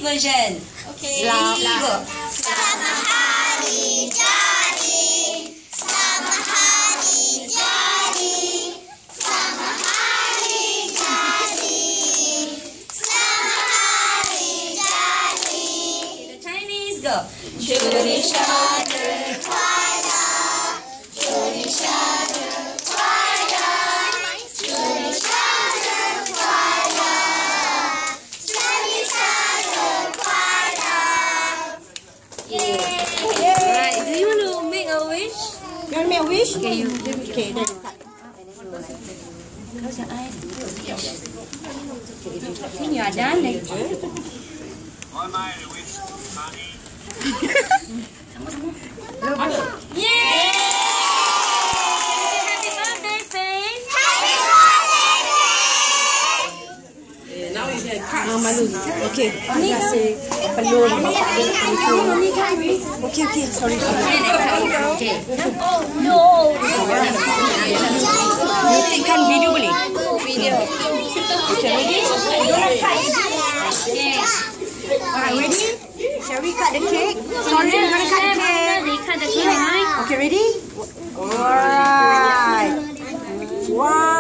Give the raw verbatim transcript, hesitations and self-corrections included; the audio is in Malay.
version. Okay. Ready, go. Selamat hari jadi. Selamat hari jadi. Selamat hari jadi. Selamat hari jadi. The Chinese, go. 祝你生日快乐，祝你生日快乐，祝你生日快乐，祝你生日快乐。 Alright, do you want to make a wish? You want to make a wish? Okay, you. Okay, then. Close your eyes. I think you are done. Then. Yay! Happy birthday, Faith! Happy birthday, Now you can cut. Ah, malu. Okay. Terima kasih. Pelur bapak dia nak pelur. Okay, okay. Sorry, sorry. Okay. No. You takekan video boleh? Video. Okay, ready? Okay. Alright, ready? Shall we cut the cake? Sorry, we're gonna cut the cake. They cut the cake, right? Okay, ready? Alright. Wow.